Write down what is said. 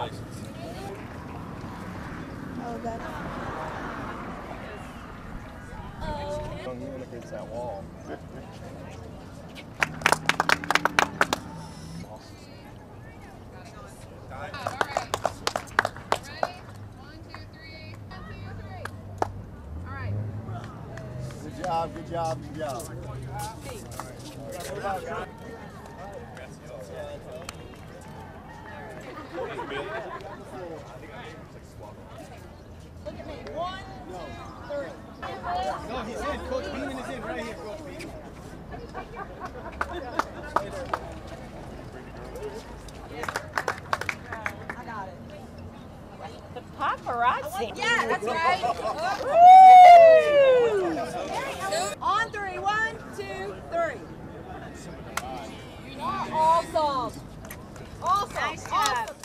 Oh, that's... Young man against that wall. Good job, good job, good job. Look at me. 1, 2, 3. No, he's in. Coach Beeman is in right here, Coach Beeman. I got it. The paparazzi. Yeah, that's right. On 3. 1, 2, 3. Awesome. Awesome. Nice job. Awesome.